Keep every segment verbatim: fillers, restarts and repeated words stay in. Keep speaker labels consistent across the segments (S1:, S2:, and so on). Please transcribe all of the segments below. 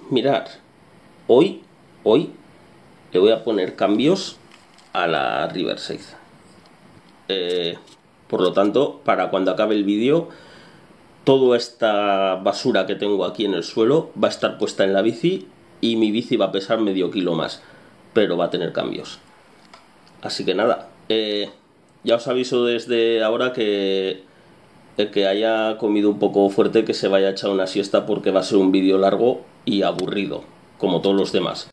S1: Mirad, hoy, hoy le voy a poner cambios a la Riverside. Eh, por lo tanto, para cuando acabe el vídeo, toda esta basura que tengo aquí en el suelo va a estar puesta en la bici y mi bici va a pesar medio kilo más, pero va a tener cambios. Así que nada, eh, ya os aviso desde ahora que el que haya comido un poco fuerte que se vaya a echar una siesta, porque va a ser un vídeo largo y aburrido, como todos los demás.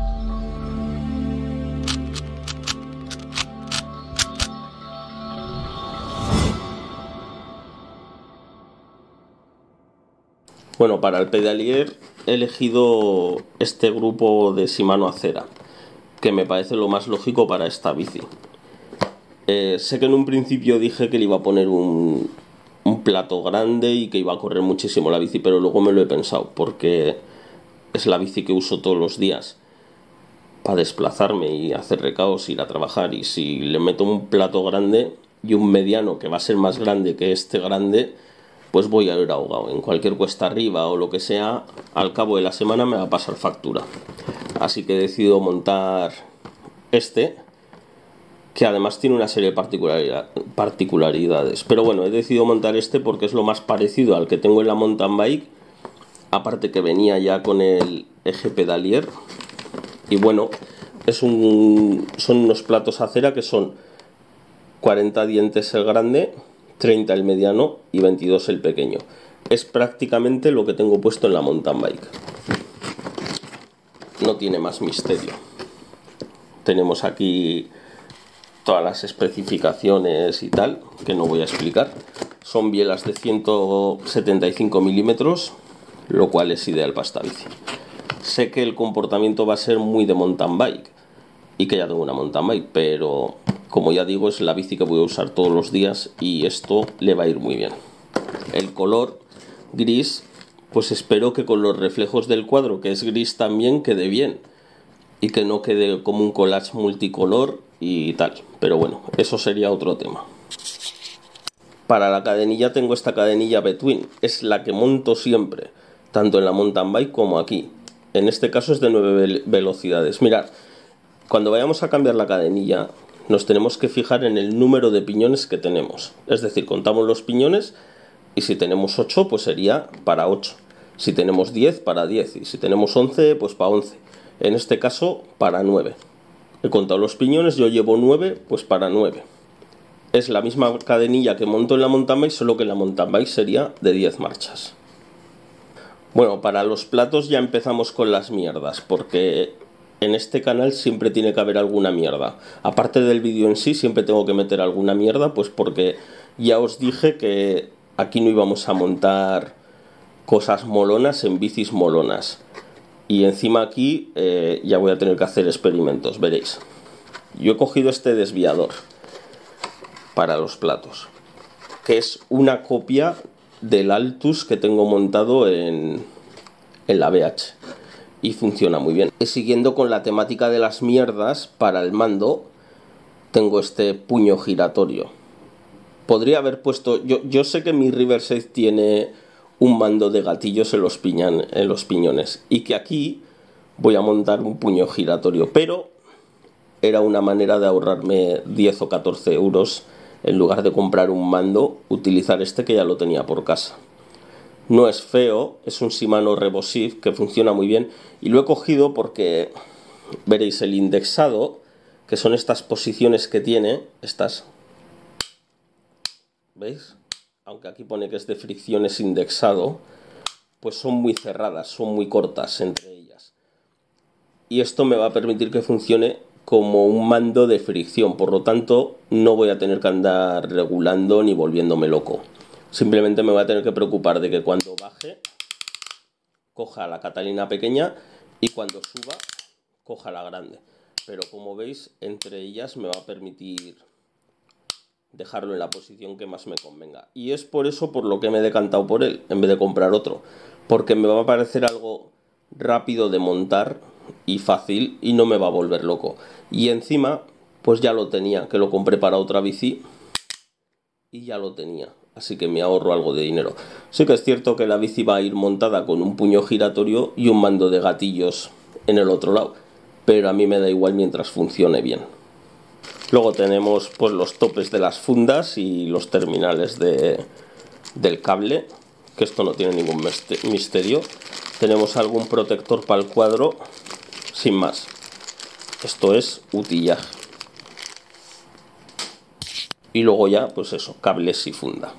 S1: Bueno, para el pedalier he elegido este grupo de Shimano Acera, que me parece lo más lógico para esta bici. Eh, sé que en un principio dije que le iba a poner un, un plato grande y que iba a correr muchísimo la bici, pero luego me lo he pensado, porque es la bici que uso todos los días para desplazarme y hacer recados, ir a trabajar, y si le meto un plato grande y un mediano que va a ser más grande que este grande, pues voy a ir ahogado. En cualquier cuesta arriba o lo que sea, al cabo de la semana me va a pasar factura. Así que he decidido montar este, que además tiene una serie de particularidades. Pero bueno, he decidido montar este porque es lo más parecido al que tengo en la mountain bike, aparte que venía ya con el eje pedalier. Y bueno, es un, son unos platos Acera que son cuarenta dientes el grande, treinta el mediano y veintidós el pequeño. Es prácticamente lo que tengo puesto en la mountain bike. No tiene más misterio. Tenemos aquí todas las especificaciones y tal, que no voy a explicar. Son bielas de ciento setenta y cinco milímetros, lo cual es ideal para esta bici. Sé que el comportamiento va a ser muy de mountain bike y que ya tengo una mountain bike, pero como ya digo, es la bici que voy a usar todos los días y esto le va a ir muy bien. El color gris, pues espero que con los reflejos del cuadro, que es gris también, quede bien y que no quede como un collage multicolor y tal, pero bueno, eso sería otro tema. Para la cadenilla tengo esta cadenilla Between, es la que monto siempre, tanto en la mountain bike como aquí. En este caso es de nueve velocidades. Mirad, cuando vayamos a cambiar la cadenilla, nos tenemos que fijar en el número de piñones que tenemos. Es decir, contamos los piñones y si tenemos ocho, pues sería para ocho. Si tenemos diez, para diez. Y si tenemos once, pues para once. En este caso, para nueve. He contado los piñones, yo llevo nueve, pues para nueve. Es la misma cadenilla que monto en la mountain bike, solo que en la mountain bike sería de diez marchas. Bueno, para los platos ya empezamos con las mierdas, porque en este canal siempre tiene que haber alguna mierda. Aparte del vídeo en sí, siempre tengo que meter alguna mierda, pues porque ya os dije que aquí no íbamos a montar cosas molonas en bicis molonas. Y encima aquí eh, ya voy a tener que hacer experimentos, veréis. Yo he cogido este desviador para los platos, que es una copia del Altus que tengo montado en, en la B H. Y funciona muy bien. Y siguiendo con la temática de las mierdas, para el mando tengo este puño giratorio. Podría haber puesto... Yo, yo sé que mi Riverside tiene un mando de gatillos en los, piñan, en los piñones, y que aquí voy a montar un puño giratorio, pero era una manera de ahorrarme diez o catorce euros. En lugar de comprar un mando, utilizar este que ya lo tenía por casa. No es feo, es un Shimano Revosive que funciona muy bien, y lo he cogido porque veréis el indexado, que son estas posiciones que tiene, estas, ¿veis? Aunque aquí pone que es de fricciones indexado, pues son muy cerradas, son muy cortas entre ellas. Y esto me va a permitir que funcione como un mando de fricción, por lo tanto no voy a tener que andar regulando ni volviéndome loco. Simplemente me voy a tener que preocupar de que cuando baje coja la Catalina pequeña y cuando suba coja la grande. Pero como veis, entre ellas me va a permitir dejarlo en la posición que más me convenga. Y es por eso por lo que me he decantado por él, en vez de comprar otro. Porque me va a parecer algo rápido de montar y fácil y no me va a volver loco. Y encima, pues ya lo tenía, que lo compré para otra bici y ya lo tenía. así que me ahorro algo de dinero. Sí que es cierto que la bici va a ir montada con un puño giratorio y un mando de gatillos en el otro lado, pero a mí me da igual mientras funcione bien. Luego tenemos pues los topes de las fundas y los terminales de, del cable, que esto no tiene ningún misterio. Tenemos algún protector para el cuadro, sin más. Esto es utillaje. Y luego ya, pues eso, cables y funda.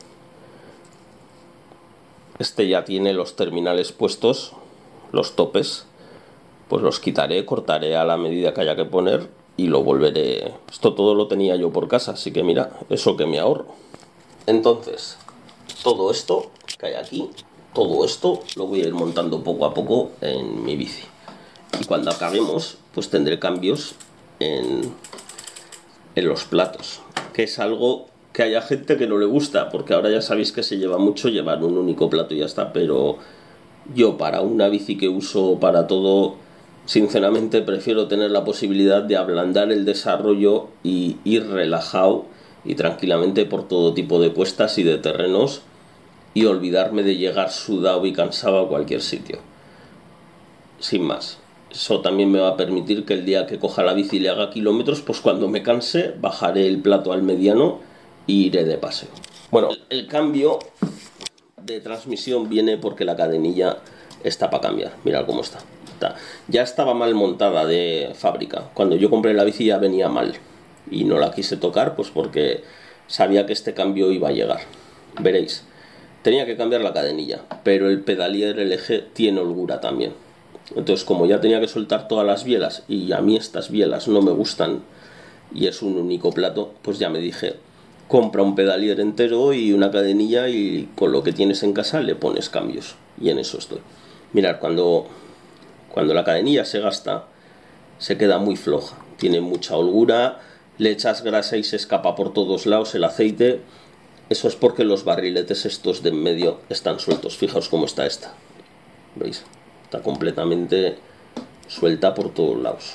S1: Este ya tiene los terminales puestos, los topes. Pues los quitaré, cortaré a la medida que haya que poner y lo volveré. Esto todo lo tenía yo por casa, así que mira, eso que me ahorro. Entonces, todo esto que hay aquí, todo esto lo voy a ir montando poco a poco en mi bici. Y cuando acabemos, pues tendré cambios en, en los platos, que es algo que haya gente que no le gusta, porque ahora ya sabéis que se lleva mucho llevar un único plato y ya está, pero yo para una bici que uso para todo, sinceramente prefiero tener la posibilidad de ablandar el desarrollo y ir relajado y tranquilamente por todo tipo de cuestas y de terrenos y olvidarme de llegar sudado y cansado a cualquier sitio. Sin más. Eso también me va a permitir que el día que coja la bici y le haga kilómetros, pues cuando me canse bajaré el plato al mediano e iré de paseo. Bueno, el, el cambio de transmisión viene porque la cadenilla está para cambiar. Mirad cómo está. está. Ya estaba mal montada de fábrica. Cuando yo compré la bici ya venía mal y no la quise tocar, pues porque sabía que este cambio iba a llegar. Veréis, tenía que cambiar la cadenilla, pero el pedalier, el eje, tiene holgura también. Entonces, como ya tenía que soltar todas las bielas y a mí estas bielas no me gustan y es un único plato, pues ya me dije, compra un pedalier entero y una cadenilla y con lo que tienes en casa le pones cambios. Y en eso estoy. Mirad, cuando, cuando la cadenilla se gasta, se queda muy floja. Tiene mucha holgura, le echas grasa y se escapa por todos lados el aceite. Eso es porque los barriletes estos de en medio están sueltos. Fijaos cómo está esta. ¿Veis? Está completamente suelta por todos lados.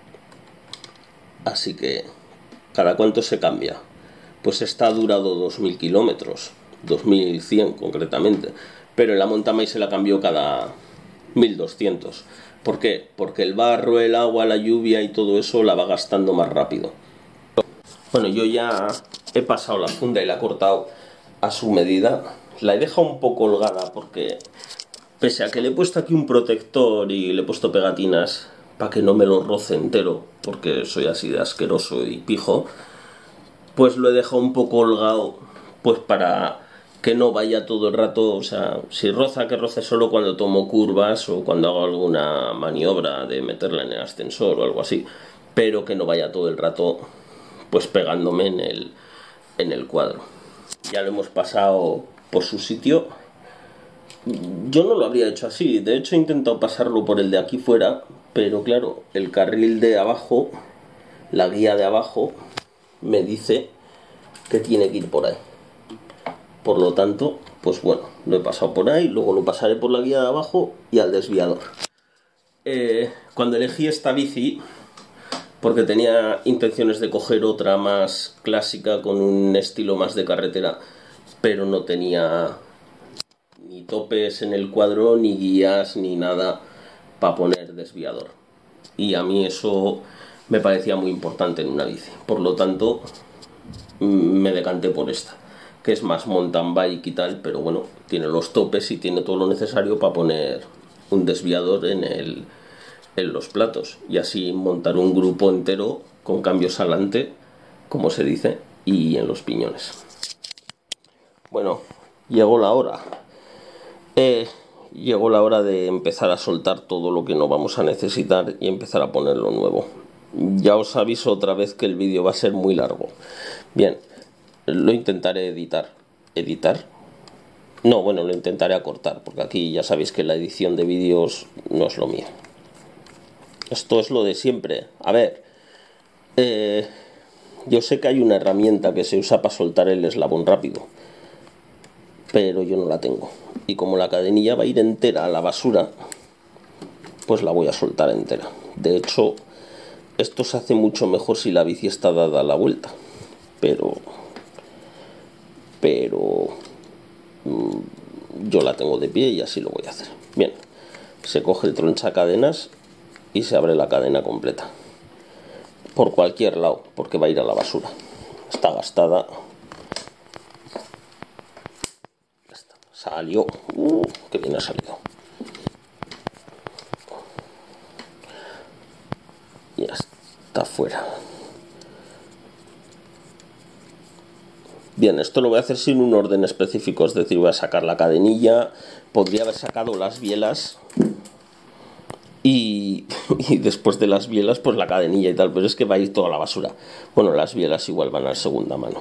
S1: Así que, ¿cada cuánto se cambia? Pues esta ha durado dos mil kilómetros, dos mil cien concretamente, pero en la Montamay se la cambió cada mil doscientos. ¿Por qué? Porque el barro, el agua, la lluvia y todo eso la va gastando más rápido. Bueno, yo ya he pasado la funda y la he cortado a su medida. La he dejado un poco holgada porque, pese a que le he puesto aquí un protector y le he puesto pegatinas para que no me lo roce entero, porque soy así de asqueroso y pijo, pues lo he dejado un poco holgado, pues para que no vaya todo el rato, o sea, si roza, que roce solo cuando tomo curvas o cuando hago alguna maniobra de meterla en el ascensor o algo así, pero que no vaya todo el rato pues pegándome en el, en el cuadro. Ya lo hemos pasado por su sitio. Yo no lo habría hecho así, de hecho he intentado pasarlo por el de aquí fuera, pero claro, el carril de abajo, la guía de abajo, me dice que tiene que ir por ahí. Por lo tanto, pues bueno, lo he pasado por ahí, luego lo pasaré por la guía de abajo y al desviador. Eh, cuando elegí esta bici, porque tenía intenciones de coger otra más clásica con un estilo más de carretera, pero no tenía ni topes en el cuadro, ni guías, ni nada para poner desviador. Y a mí eso me parecía muy importante en una bici. Por lo tanto, me decanté por esta, que es más mountain bike y tal, pero bueno, tiene los topes y tiene todo lo necesario para poner un desviador en, el, en los platos. Y así montar un grupo entero con cambios adelante, como se dice, y en los piñones. Bueno, llegó la hora. Eh, llegó la hora de empezar a soltar todo lo que no vamos a necesitar y empezar a poner lo nuevo. Ya os aviso otra vez que el vídeo va a ser muy largo. Bien, lo intentaré editar. ¿Editar? No, bueno, lo intentaré acortar, porque aquí ya sabéis que la edición de vídeos no es lo mío. Esto es lo de siempre. A ver, eh, yo sé que hay una herramienta que se usa para soltar el eslabón rápido, pero yo no la tengo. Y como la cadenilla va a ir entera a la basura, pues la voy a soltar entera. De hecho, esto se hace mucho mejor si la bici está dada a la vuelta. Pero... Pero... yo la tengo de pie y así lo voy a hacer. Bien, se coge el tronchacadenas y se abre la cadena completa por cualquier lado, porque va a ir a la basura. Está gastada. Salió. Uh, qué bien ha salido. Ya está fuera. Bien, esto lo voy a hacer sin un orden específico, es decir, voy a sacar la cadenilla, podría haber sacado las bielas y, y después de las bielas pues la cadenilla y tal, pero es que va a ir toda la basura. Bueno, las bielas igual van a segunda mano.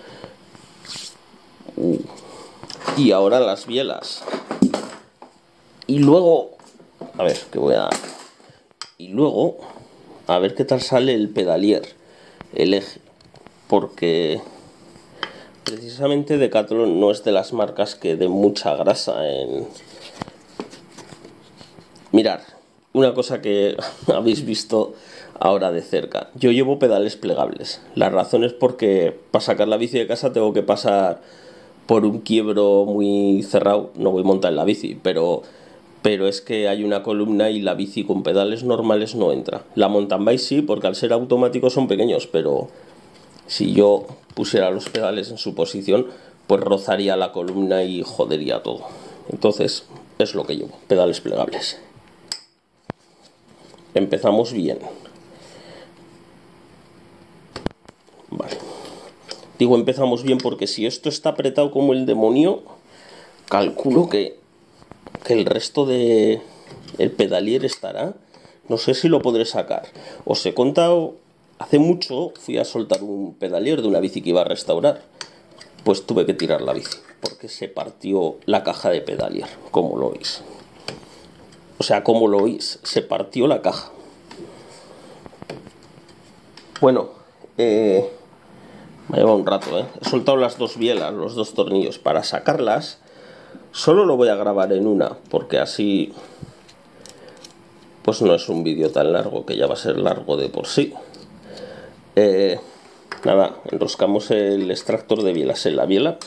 S1: Uh. Y ahora las bielas. Y luego, a ver, que voy a... Y luego, a ver qué tal sale el pedalier, el eje, porque... precisamente Decathlon no es de las marcas que den mucha grasa en... Mirar, una cosa que habéis visto ahora de cerca. Yo llevo pedales plegables. La razón es porque para sacar la bici de casa tengo que pasar por un quiebro muy cerrado. No voy a montar en la bici, pero, pero es que hay una columna y la bici con pedales normales no entra. La mountain bike sí, porque al ser automáticos son pequeños, pero... si yo pusiera los pedales en su posición, pues rozaría la columna y jodería todo. Entonces, es lo que llevo, pedales plegables. Empezamos bien. Vale. Digo empezamos bien porque si esto está apretado como el demonio, calculo que, que el resto de el pedalier estará. No sé si lo podré sacar. Os he contado... hace mucho fui a soltar un pedalier de una bici que iba a restaurar. Pues tuve que tirar la bici, porque se partió la caja de pedalier, como lo oís. O sea, como lo oís, se partió la caja. Bueno, eh, me ha llevado un rato, ¿eh? He soltado las dos bielas, los dos tornillos. Para sacarlas, solo lo voy a grabar en una, porque así... pues no es un vídeo tan largo, que ya va a ser largo de por sí. Eh, nada, enroscamos el extractor de bielas en la biela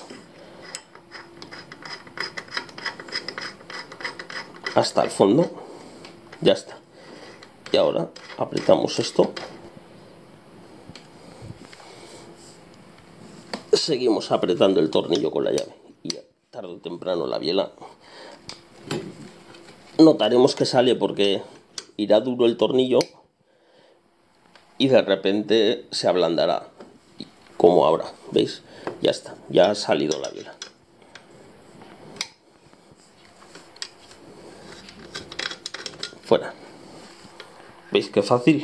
S1: hasta el fondo, ya está. Y ahora apretamos esto, seguimos apretando el tornillo con la llave y tarde o temprano la biela notaremos que sale, porque irá duro el tornillo y de repente se ablandará, como ahora, ¿veis? Ya está, ya ha salido la biela. Fuera. ¿Veis qué fácil?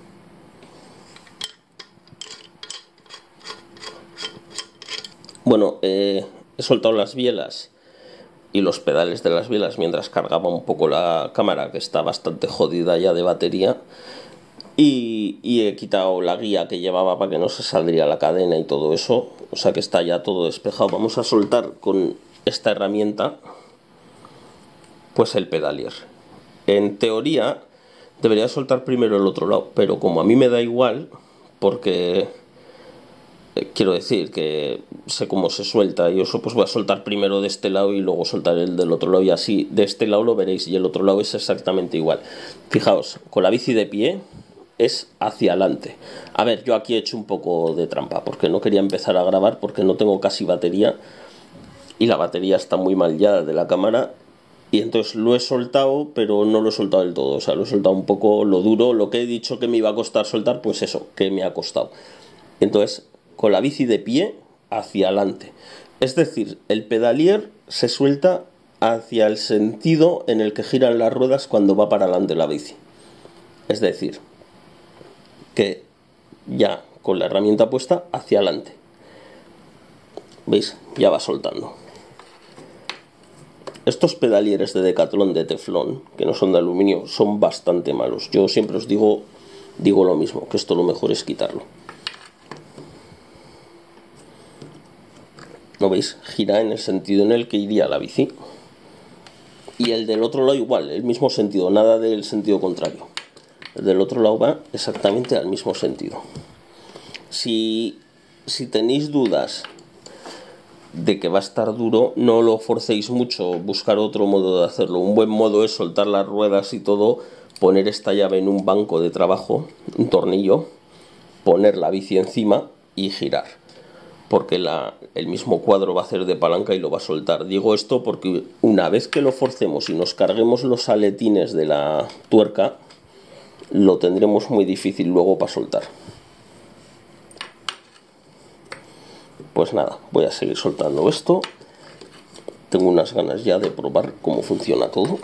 S1: Bueno, eh, he soltado las bielas y los pedales de las bielas mientras cargaba un poco la cámara, que está bastante jodida ya de batería. Y, y he quitado la guía que llevaba para que no se saldría la cadena y todo eso. O sea que está ya todo despejado. Vamos a soltar con esta herramienta pues el pedalier. En teoría debería soltar primero el otro lado, pero como a mí me da igual, porque eh, quiero decir que sé cómo se suelta y eso, pues voy a soltar primero de este lado y luego soltar el del otro lado, y así de este lado lo veréis y el otro lado es exactamente igual. Fijaos, con la bici de pie es hacia adelante. A ver, yo aquí he hecho un poco de trampa porque no quería empezar a grabar porque no tengo casi batería y la batería está muy mal ya de la cámara, y entonces lo he soltado, pero no lo he soltado del todo. O sea, lo he soltado un poco lo duro, lo que he dicho que me iba a costar soltar, pues eso, que me ha costado. Entonces, con la bici de pie hacia adelante, es decir, el pedalier se suelta hacia el sentido en el que giran las ruedas cuando va para adelante la bici. Es decir, que ya con la herramienta puesta hacia adelante, ¿veis? Ya va soltando. Estos pedalieres de Decathlon de teflón, que no son de aluminio, son bastante malos. Yo siempre os digo, digo lo mismo, que esto lo mejor es quitarlo. ¿No veis? Gira en el sentido en el que iría la bici. Y el del otro lado igual, el mismo sentido, nada del sentido contrario. El del otro lado va exactamente al mismo sentido. Si, si tenéis dudas de que va a estar duro, no lo forcéis mucho, buscar otro modo de hacerlo. Un buen modo es soltar las ruedas y todo, poner esta llave en un banco de trabajo, un tornillo, poner la bici encima y girar, porque la, el mismo cuadro va a hacer de palanca y lo va a soltar. Digo esto porque una vez que lo forcemos y nos carguemos los aletines de la tuerca, lo tendremos muy difícil luego para soltar. Pues nada, voy a seguir soltando esto. Tengo unas ganas ya de probar cómo funciona todo.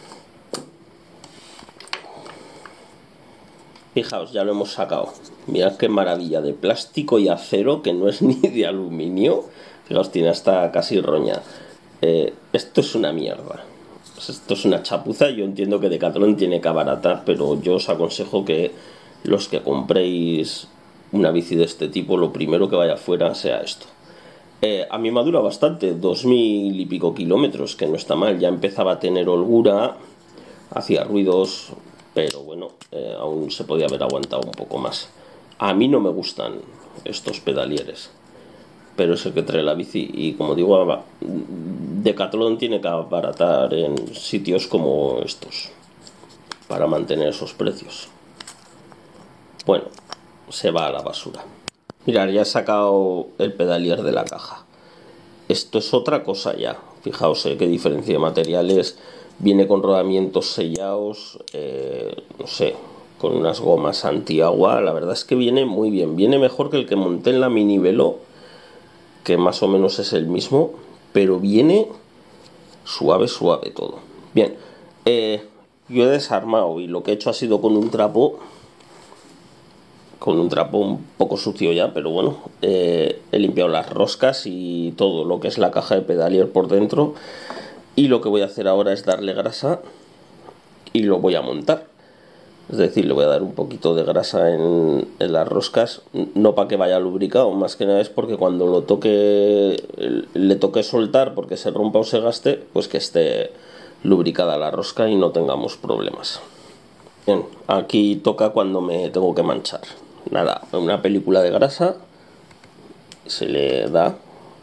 S1: Fijaos, ya lo hemos sacado. Mirad qué maravilla de plástico y acero, que no es ni de aluminio. Fijaos, tiene hasta casi roña. Eh, esto es una mierda. Esto es una chapuza. Yo entiendo que Decathlon tiene que abaratar, pero yo os aconsejo que los que compréis una bici de este tipo, lo primero que vaya afuera sea esto. Eh, a mí me dura bastante, dos mil y pico kilómetros, que no está mal. Ya empezaba a tener holgura, hacía ruidos, pero bueno, eh, aún se podía haber aguantado un poco más. A mí no me gustan estos pedalieres, pero es el que trae la bici. Y como digo, Decathlon tiene que abaratar en sitios como estos para mantener esos precios. Bueno, se va a la basura. Mirad, ya he sacado el pedalier de la caja. Esto es otra cosa ya. Fijaos eh, qué diferencia de materiales. Viene con rodamientos sellados, eh, no sé, con unas gomas antiagua. La verdad es que viene muy bien. Viene mejor que el que monté en la Mini Velo, que más o menos es el mismo, pero viene suave, suave todo. Bien, eh, yo he desarmado y lo que he hecho ha sido con un trapo, con un trapo un poco sucio ya, pero bueno, eh, he limpiado las roscas y todo lo que es la caja de pedalier por dentro. Y lo que voy a hacer ahora es darle grasa y lo voy a montar. Es decir, le voy a dar un poquito de grasa en, en las roscas, no para que vaya lubricado, más que nada es porque cuando lo toque, le toque soltar porque se rompa o se gaste, pues que esté lubricada la rosca y no tengamos problemas. Bien, aquí toca cuando me tengo que manchar. Nada, una película de grasa se le da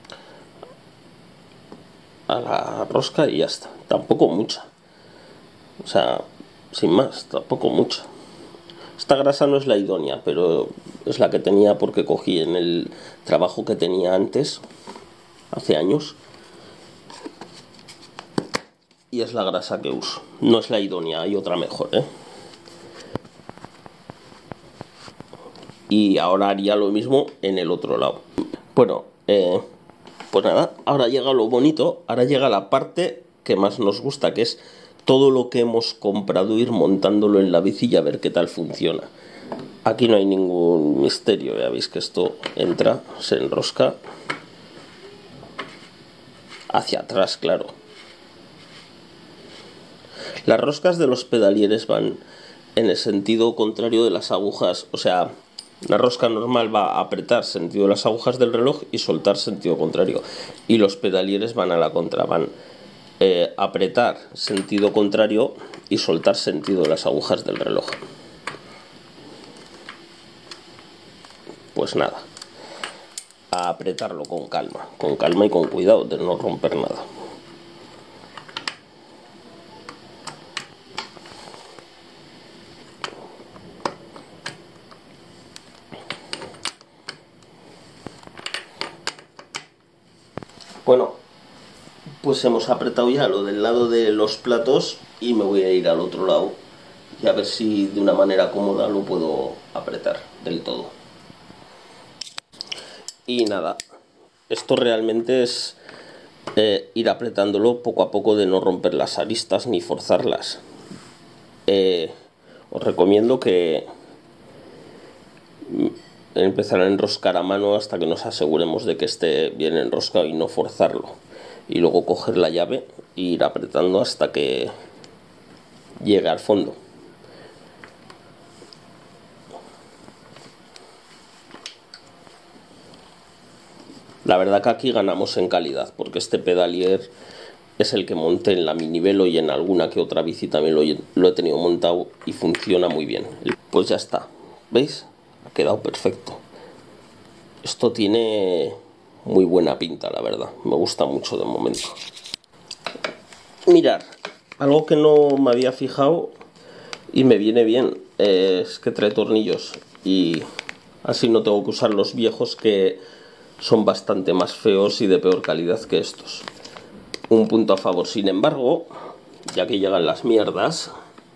S1: a la rosca y ya está. Tampoco mucha, o sea, sin más, tampoco mucha. Esta grasa no es la idónea, pero es la que tenía porque cogí en el trabajo que tenía antes, hace años, y es la grasa que uso. No es la idónea, hay otra mejor, ¿eh? Y ahora haría lo mismo en el otro lado. Bueno, eh, pues nada, ahora llega lo bonito, ahora llega la parte que más nos gusta, que es todo lo que hemos comprado, ir montándolo en la bici y a ver qué tal funciona. Aquí no hay ningún misterio, ya veis que esto entra, se enrosca hacia atrás, claro. Las roscas de los pedalieres van en el sentido contrario de las agujas, o sea, la rosca normal va a apretar sentido de las agujas del reloj y soltar sentido contrario, y los pedalieres van a la contra, van eh, apretar sentido contrario y soltar sentido de las agujas del reloj. Pues nada, a apretarlo con calma, con calma y con cuidado de no romper nada. Bueno, pues hemos apretado ya lo del lado de los platos y me voy a ir al otro lado y a ver si de una manera cómoda lo puedo apretar del todo. Y nada, esto realmente es eh, ir apretándolo poco a poco de no romper las aristas ni forzarlas. Eh, os recomiendo que empezar a enroscar a mano hasta que nos aseguremos de que esté bien enroscado y no forzarlo. Y luego coger la llave e ir apretando hasta que llegue al fondo. La verdad que aquí ganamos en calidad, porque este pedalier es el que monté en la Mini Velo y en alguna que otra bici también lo, lo he tenido montado y funciona muy bien. Pues ya está, ¿veis? Ha quedado perfecto. Esto tiene muy buena pinta, la verdad. Me gusta mucho de momento. Mirad, algo que no me había fijado y me viene bien, eh, es que trae tornillos y así no tengo que usar los viejos, que son bastante más feos y de peor calidad que estos. Un punto a favor. Sin embargo, ya que llegan las mierdas,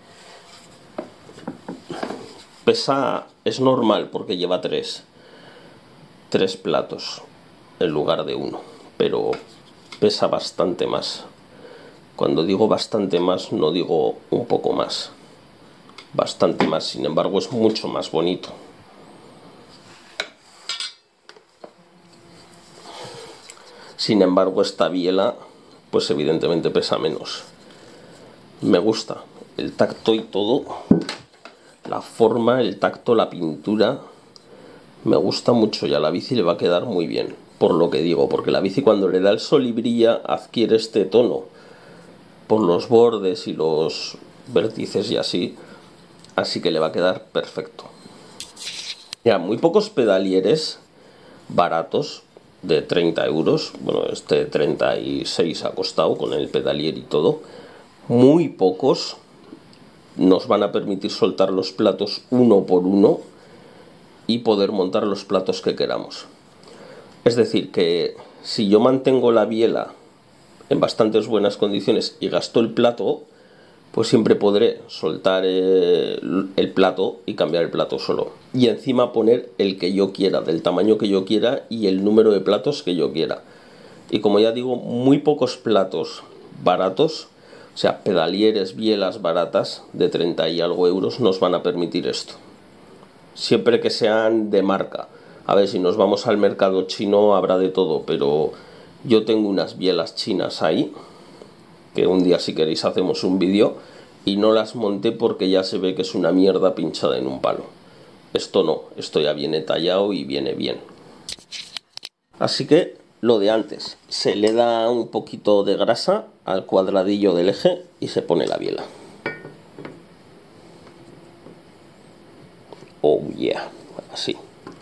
S1: pesa, es normal porque lleva tres tres platos en lugar de uno, pero pesa bastante más. Cuando digo bastante más, no digo un poco más, bastante más. Sin embargo, es mucho más bonito. Sin embargo, esta biela, pues evidentemente pesa menos. Me gusta el tacto y todo, la forma, el tacto, la pintura. Me gusta mucho y a la bici le va a quedar muy bien, por lo que digo, porque la bici cuando le da el sol y brilla adquiere este tono por los bordes y los vértices y así, así que le va a quedar perfecto. Ya, muy pocos pedalieres baratos de treinta euros, bueno, este treinta y seis ha costado con el pedalier y todo, muy pocos nos van a permitir soltar los platos uno por uno y poder montar los platos que queramos. Es decir, que si yo mantengo la biela en bastantes buenas condiciones y gasto el plato, pues siempre podré soltar el, el plato y cambiar el plato solo. Y encima poner el que yo quiera, del tamaño que yo quiera y el número de platos que yo quiera. Y como ya digo, muy pocos platos baratos, o sea, pedalieres, bielas baratas de treinta y algo euros nos van a permitir esto. Siempre que sean de marca. A ver, si nos vamos al mercado chino habrá de todo, pero yo tengo unas bielas chinas ahí, que un día si queréis hacemos un vídeo, y no las monté porque ya se ve que es una mierda pinchada en un palo. Esto no, esto ya viene tallado y viene bien. Así que lo de antes, se le da un poquito de grasa al cuadradillo del eje y se pone la biela. Oh yeah, así.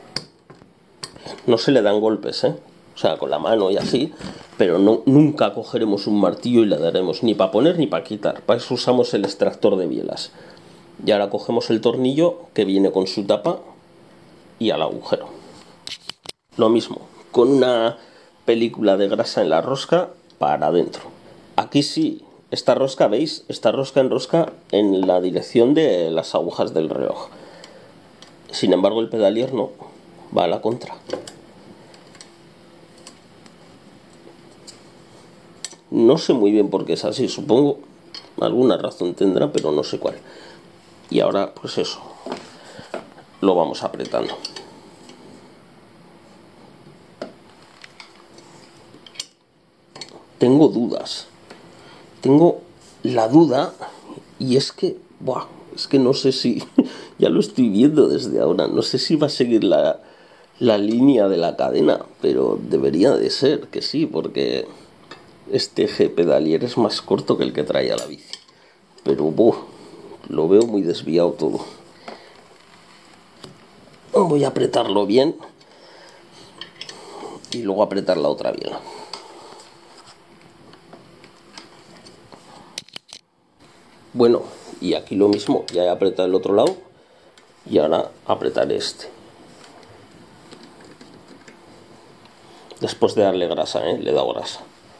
S1: No se le dan golpes, ¿eh? O sea, con la mano y así, pero no, nunca cogeremos un martillo y le daremos ni para poner ni para quitar. Para eso usamos el extractor de bielas. Y ahora cogemos el tornillo que viene con su tapa y al agujero. Lo mismo, con una película de grasa en la rosca para adentro. Aquí sí, esta rosca, ¿veis? Esta rosca enrosca en la dirección de las agujas del reloj. Sin embargo, el pedalier no, va a la contra. No sé muy bien por qué es así, supongo alguna razón tendrá, pero no sé cuál. Y ahora, pues eso, lo vamos apretando. Tengo dudas. Tengo la duda y es que, buah, es que no sé si, ya lo estoy viendo desde ahora, no sé si va a seguir la, la línea de la cadena, pero debería de ser que sí, porque este eje pedalier es más corto que el que traía la bici. Pero buh, lo veo muy desviado todo. Voy a apretarlo bien y luego apretar la otra biela. Bueno, y aquí lo mismo, ya he apretado el otro lado y ahora apretaré este. Después de darle grasa, ¿eh? Le he dado grasa.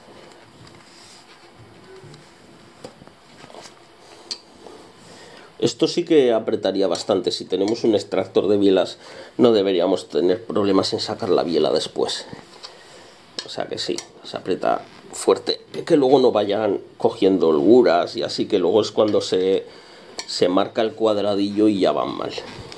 S1: Esto sí que apretaría bastante. Si tenemos un extractor de bielas no deberíamos tener problemas en sacar la biela después. O sea que sí, se aprieta fuerte. Que luego no vayan cogiendo holguras y así, que luego es cuando se, se marca el cuadradillo y ya van mal.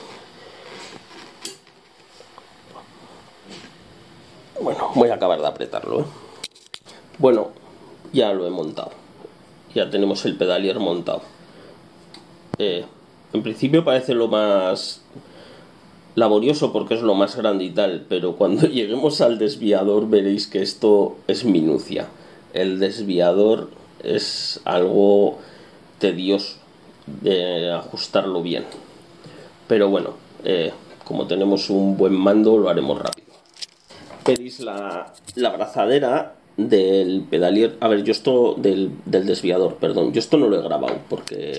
S1: Bueno, voy a acabar de apretarlo, ¿eh? Bueno, ya lo he montado. Ya tenemos el pedalier montado. Eh, en principio parece lo más laborioso porque es lo más grande y tal, pero cuando lleguemos al desviador veréis que esto es minucia. El desviador es algo tedioso de ajustarlo bien, pero bueno, eh, como tenemos un buen mando lo haremos rápido. pedís la, la abrazadera del pedalier. A ver, yo esto del, del desviador, perdón, yo esto no lo he grabado porque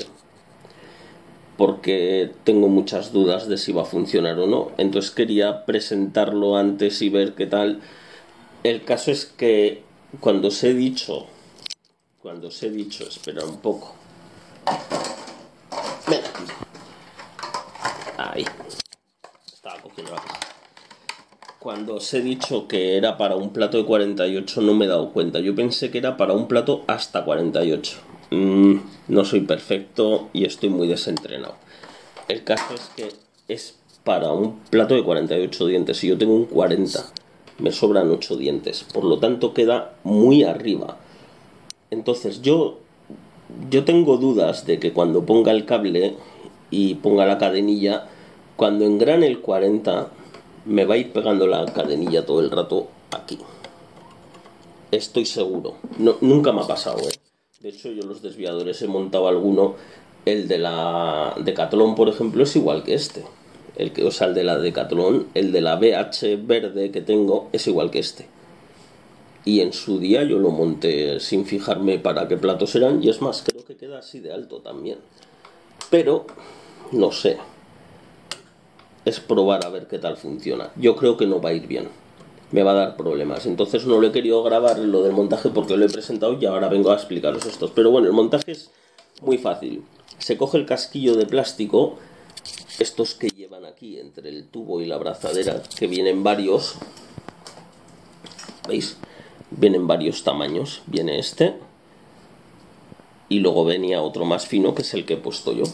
S1: porque tengo muchas dudas de si va a funcionar o no, entonces quería presentarlo antes y ver qué tal. El caso es que cuando os he dicho cuando os he dicho espera un poco, ven aquí, ahí estaba cogiendo la cosa. Cuando os he dicho que era para un plato de cuarenta y ocho no me he dado cuenta. Yo pensé que era para un plato hasta cuarenta y ocho. Mm, no soy perfecto y estoy muy desentrenado. El caso es que es para un plato de cuarenta y ocho dientes y yo tengo un cuarenta. Me sobran ocho dientes. Por lo tanto queda muy arriba. Entonces yo, yo tengo dudas de que cuando ponga el cable y ponga la cadenilla, cuando engrane el cuarenta... me va a ir pegando la cadenilla todo el rato aquí. Estoy seguro. No, nunca me ha pasado, ¿eh? De hecho, yo los desviadores he montado alguno. El de la Decathlon, por ejemplo, es igual que este. El que, o sea, el de la Decathlon, el de la B H verde que tengo, es igual que este. Y en su día yo lo monté sin fijarme para qué platos eran. Y es más, creo que queda así de alto también. Pero, no sé. Es probar a ver qué tal funciona. Yo creo que no va a ir bien. Me va a dar problemas. Entonces no lo he querido grabar lo del montaje porque lo he presentado y ahora vengo a explicaros estos. Pero bueno, el montaje es muy fácil. Se coge el casquillo de plástico, estos que llevan aquí entre el tubo y la abrazadera, que vienen varios. ¿Veis? Vienen varios tamaños. Viene este. Y luego venía otro más fino que es el que he puesto yo.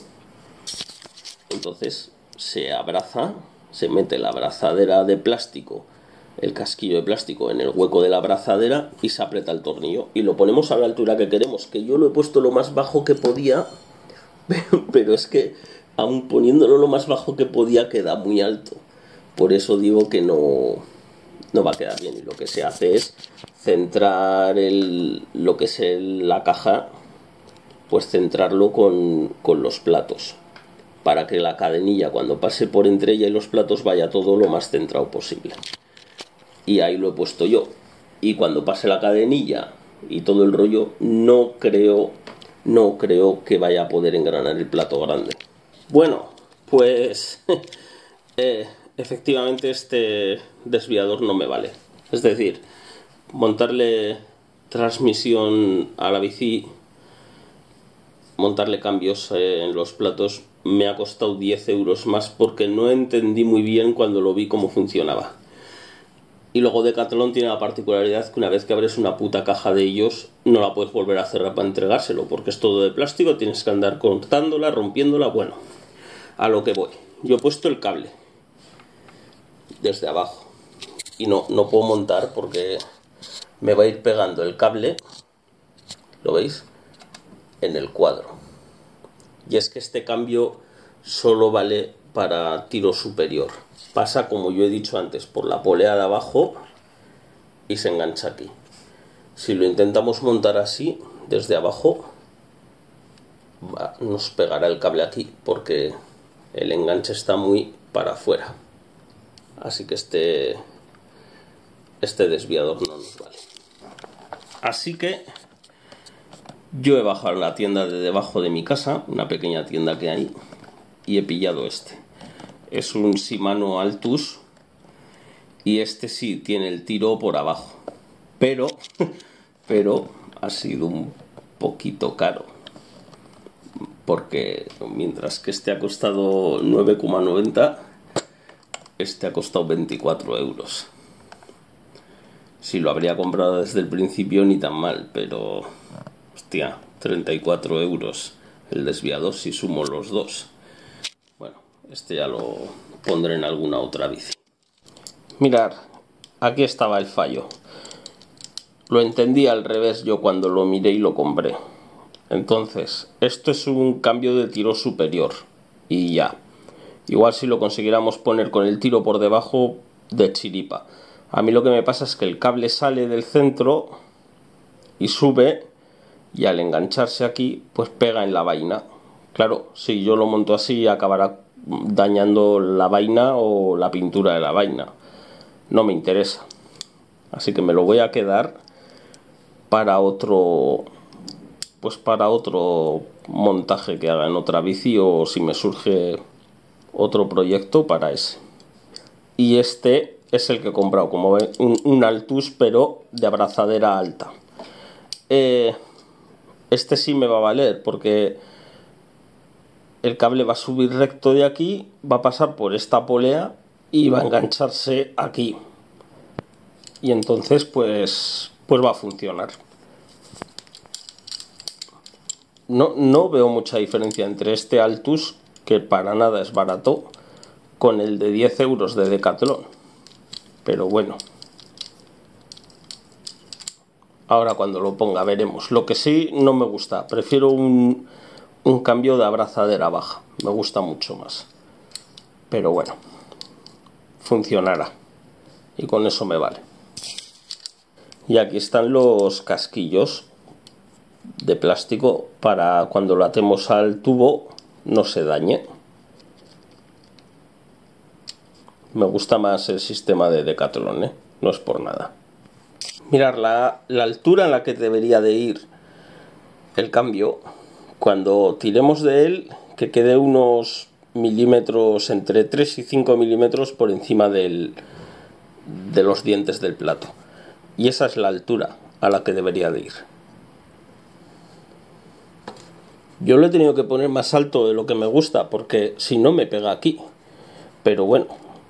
S1: Entonces se abraza, se mete la abrazadera de plástico, el casquillo de plástico en el hueco de la abrazadera y se aprieta el tornillo y lo ponemos a la altura que queremos, que yo lo he puesto lo más bajo que podía, pero, pero es que aun poniéndolo lo más bajo que podía queda muy alto, por eso digo que no, no va a quedar bien. Y lo que se hace es centrar el, lo que es el, la caja, pues centrarlo con, con los platos, para que la cadenilla cuando pase por entre ella y los platos vaya todo lo más centrado posible. Y ahí lo he puesto yo. Y cuando pase la cadenilla y todo el rollo, no creo, no creo que vaya a poder engranar el plato grande. Bueno, pues eh, efectivamente este desviador no me vale. Es decir, montarle transmisión a la bici, montarle cambios en los platos, me ha costado diez euros más porque no entendí muy bien cuando lo vi cómo funcionaba. Y luego Decathlon tiene la particularidad que una vez que abres una puta caja de ellos no la puedes volver a cerrar para entregárselo porque es todo de plástico, tienes que andar cortándola, rompiéndola. Bueno, a lo que voy. Yo he puesto el cable desde abajo y no, no puedo montar porque me va a ir pegando el cable, ¿lo veis?, en el cuadro. Y es que este cambio solo vale para tiro superior. Pasa, como yo he dicho antes, por la polea de abajo y se engancha aquí. Si lo intentamos montar así, desde abajo, va, nos pegará el cable aquí porque el enganche está muy para afuera. Así que este, este desviador no nos vale. Así que yo he bajado a la tienda de debajo de mi casa, una pequeña tienda que hay, y he pillado este. Es un Shimano Altus y este sí tiene el tiro por abajo, pero, pero ha sido un poquito caro, porque mientras que este ha costado nueve coma noventa, este ha costado veinticuatro euros. Si lo habría comprado desde el principio ni tan mal, pero hostia, treinta y cuatro euros el desviador si sumo los dos. Bueno, este ya lo pondré en alguna otra bici. Mirad, aquí estaba el fallo. Lo entendí al revés yo cuando lo miré y lo compré. Entonces, esto es un cambio de tiro superior y ya. Igual si lo consiguiéramos poner con el tiro por debajo, de chiripa. A mí lo que me pasa es que el cable sale del centro y sube, y al engancharse aquí pues pega en la vaina. Claro, si yo lo monto así acabará dañando la vaina o la pintura de la vaina. No me interesa. así que me lo voy a quedar para otro, pues para otro montaje que haga en otra bici, o si me surge otro proyecto para ese. Y este es el que he comprado, como ven, un, un Altus, pero de abrazadera alta. Eh, este sí me va a valer porque el cable va a subir recto de aquí, va a pasar por esta polea y va a engancharse aquí. Y entonces pues, pues va a funcionar. No, no veo mucha diferencia entre este Altus, que para nada es barato, con el de diez euros de Decathlon. Pero bueno, ahora cuando lo ponga veremos. Lo que sí no me gusta, prefiero un, un cambio de abrazadera baja. Me gusta mucho más. Pero bueno, funcionará. Y con eso me vale. Y aquí están los casquillos de plástico para cuando lo atemos al tubo no se dañe. Me gusta más el sistema de Decathlon, ¿eh? No es por nada. Mirar la, la altura en la que debería de ir el cambio cuando tiremos de él, que quede unos milímetros, entre tres y cinco milímetros por encima del, de los dientes del plato. Y esa es la altura a la que debería de ir. Yo lo he tenido que poner más alto de lo que me gusta, porque si no me pega aquí. Pero bueno,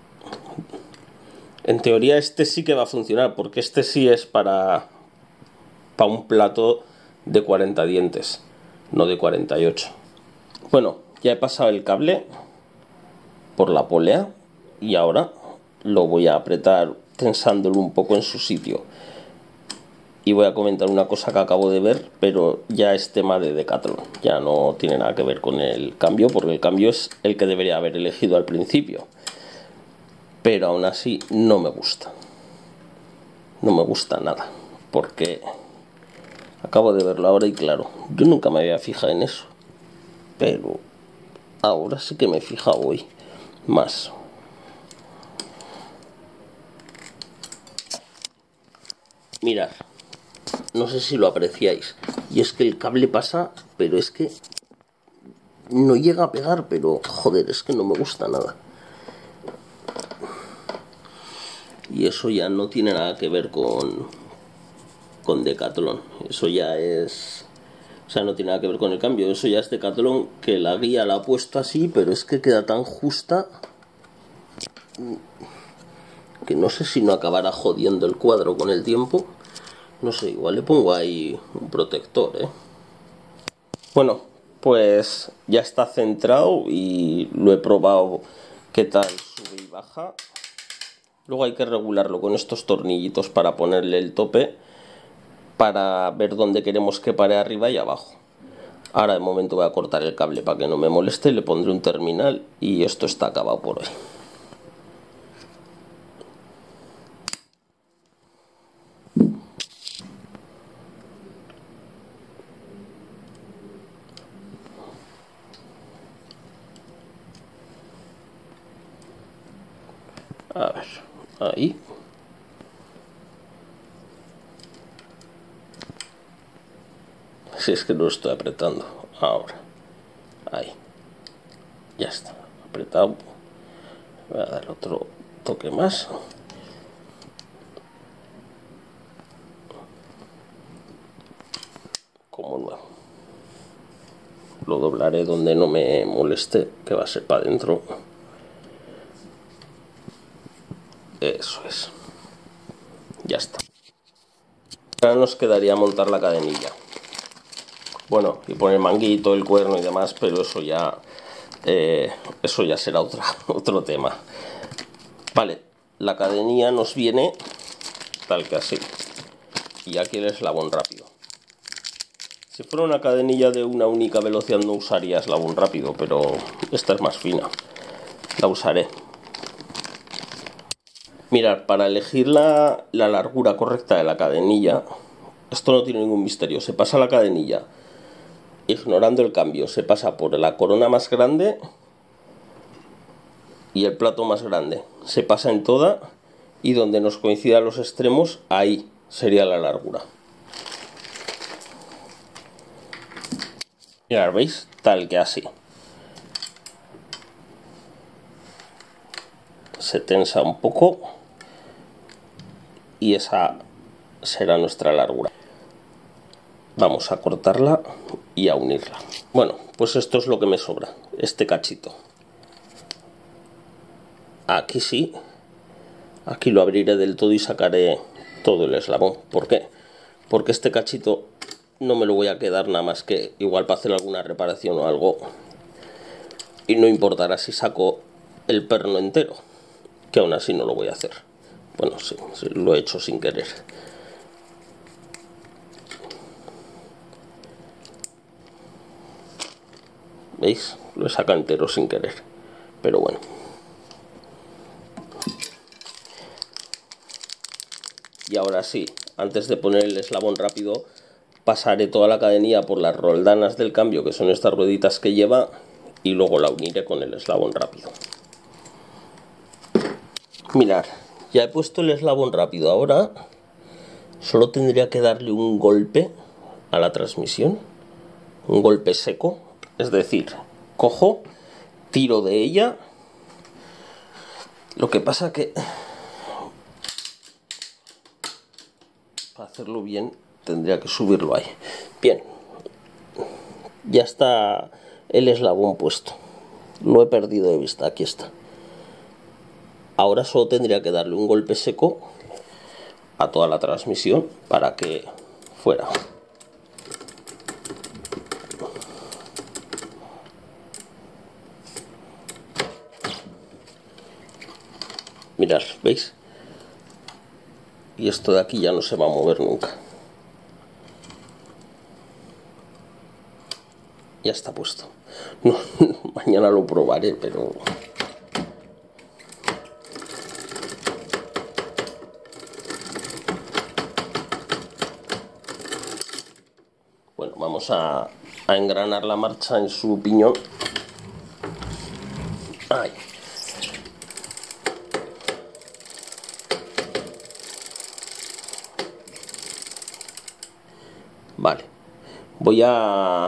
S1: en teoría este sí que va a funcionar, porque este sí es para, para un plato de cuarenta dientes, no de cuarenta y ocho. Bueno, ya he pasado el cable por la polea y ahora lo voy a apretar tensándolo un poco en su sitio. Y voy a comentar una cosa que acabo de ver, pero ya es tema de Decathlon, ya no tiene nada que ver con el cambio, porque el cambio es el que debería haber elegido al principio. Pero aún así no me gusta. No me gusta nada, porque acabo de verlo ahora y claro, yo nunca me había fijado en eso. Pero ahora sí que me he fijado hoy más. Mirad, no sé si lo apreciáis, y es que el cable pasa, pero es que no llega a pegar, pero joder, es que no me gusta nada. Y eso ya no tiene nada que ver con, con Decathlon, eso ya es... O sea, no tiene nada que ver con el cambio, eso ya es Decathlon, que la guía la ha puesto así, pero es que queda tan justa que no sé si no acabará jodiendo el cuadro con el tiempo. No sé, igual le pongo ahí un protector, ¿eh? Bueno, pues ya está centrado y lo he probado qué tal sube y baja. Luego hay que regularlo con estos tornillitos para ponerle el tope, para ver dónde queremos que pare arriba y abajo. Ahora de momento voy a cortar el cable para que no me moleste, le pondré un terminal y esto está acabado por hoy. A ver, ahí. Si es que lo estoy apretando. Ahora. Ahí. Ya está. Apretado. Voy a dar otro toque más. Como nuevo. Lo doblaré donde no me moleste, que va a ser para adentro. Eso es. Ya está. Ahora nos quedaría montar la cadenilla. Bueno, y poner manguito, el cuerno y demás, pero eso ya eh, eso ya será otra, otro tema. Vale, la cadenilla nos viene tal que así. Y aquí el eslabón rápido. Si fuera una cadenilla de una única velocidad no usaría eslabón rápido, pero esta es más fina. La usaré. Mirad, para elegir la, la largura correcta de la cadenilla, esto no tiene ningún misterio. Se pasa la cadenilla, ignorando el cambio, se pasa por la corona más grande y el plato más grande. Se pasa en toda y donde nos coincidan los extremos, ahí sería la largura. Ya veis, tal que así. Se tensa un poco y esa será nuestra largura. Vamos a cortarla y a unirla. Bueno, pues esto es lo que me sobra, este cachito. Aquí sí, aquí lo abriré del todo y sacaré todo el eslabón. ¿Por qué? Porque este cachito no me lo voy a quedar nada más que igual para hacer alguna reparación o algo. Y no importará si saco el perno entero, que aún así no lo voy a hacer. Bueno, sí, sí, lo he hecho sin querer. ¿Veis? Lo he sacado entero sin querer. Pero bueno. Y ahora sí, antes de poner el eslabón rápido, pasaré toda la cadenilla por las roldanas del cambio, que son estas rueditas que lleva, y luego la uniré con el eslabón rápido. Mirad, ya he puesto el eslabón rápido. Ahora solo tendría que darle un golpe a la transmisión, un golpe seco, es decir, cojo, tiro de ella. Lo que pasa que para hacerlo bien tendría que subirlo ahí. Bien, ya está el eslabón puesto, lo he perdido de vista, aquí está. Ahora solo tendría que darle un golpe seco a toda la transmisión para que fuera. Mirad, ¿veis? Y esto de aquí ya no se va a mover nunca. Ya está puesto. No, mañana lo probaré, pero... Bueno, vamos a, a engranar la marcha en su piñón. Ahí. Vale. Voy a...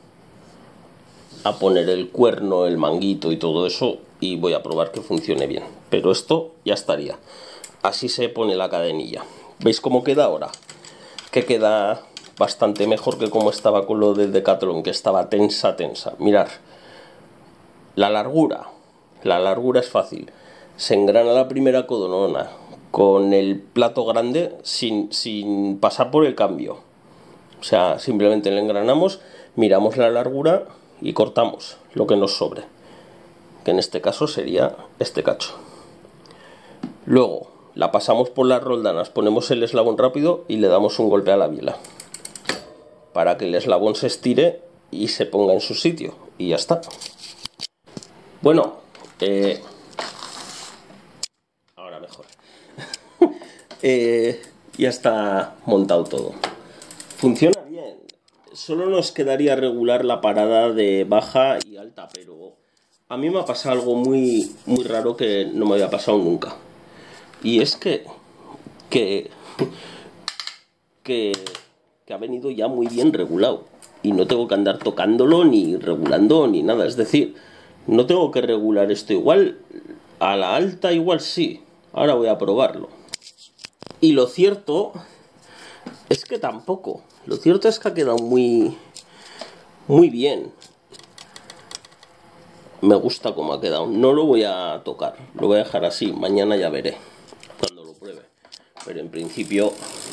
S1: a poner el cuerno, el manguito y todo eso, y voy a probar que funcione bien. Pero esto ya estaría. Así se pone la cadenilla. ¿Veis cómo queda ahora? Que queda bastante mejor que como estaba con lo del Decathlon, que estaba tensa, tensa. Mirad, la largura, la largura es fácil. Se engrana la primera codorona con el plato grande sin, sin pasar por el cambio. O sea, simplemente le engranamos, miramos la largura y cortamos lo que nos sobre, que en este caso sería este cacho. Luego la pasamos por las roldanas, ponemos el eslabón rápido y le damos un golpe a la biela para que el eslabón se estire y se ponga en su sitio, y ya está. Bueno, eh, ahora mejor. eh, ya está montado todo. Funciona bien. Solo nos quedaría regular la parada de baja y alta, pero a mí me ha pasado algo muy, muy raro que no me había pasado nunca. Y es que, que, que, que ha venido ya muy bien regulado. Y no tengo que andar tocándolo, ni regulando, ni nada. Es decir, no tengo que regular esto igual. A la alta igual sí. Ahora voy a probarlo. Y lo cierto es que tampoco. Lo cierto es que ha quedado muy, muy bien. Me gusta cómo ha quedado. No lo voy a tocar. Lo voy a dejar así. Mañana ya veré cuando lo pruebe. Pero en principio...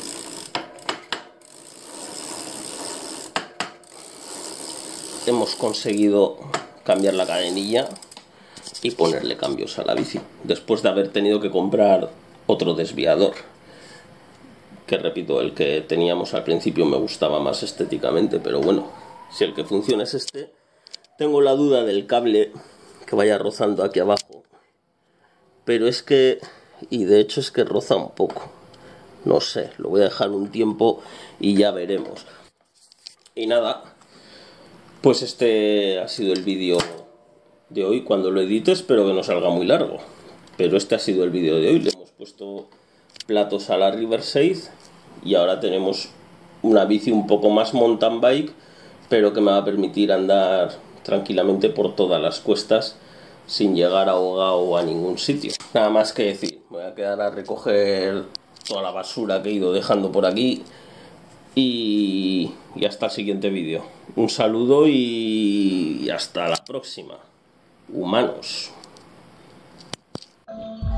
S1: hemos conseguido cambiar la cadenilla y ponerle cambios a la bici. Después de haber tenido que comprar otro desviador. Que repito, el que teníamos al principio me gustaba más estéticamente, pero bueno, si el que funciona es este, tengo la duda del cable que vaya rozando aquí abajo, pero es que, y de hecho es que roza un poco, no sé, lo voy a dejar un tiempo y ya veremos. Y nada, pues este ha sido el vídeo de hoy. Cuando lo edite espero que no salga muy largo, pero este ha sido el vídeo de hoy. Le hemos puesto platos a la Riverside y ahora tenemos una bici un poco más mountain bike, pero que me va a permitir andar tranquilamente por todas las cuestas sin llegar ahogado a ningún sitio. Nada más que decir, me voy a quedar a recoger toda la basura que he ido dejando por aquí y, y hasta el siguiente vídeo. Un saludo y hasta la próxima, humanos.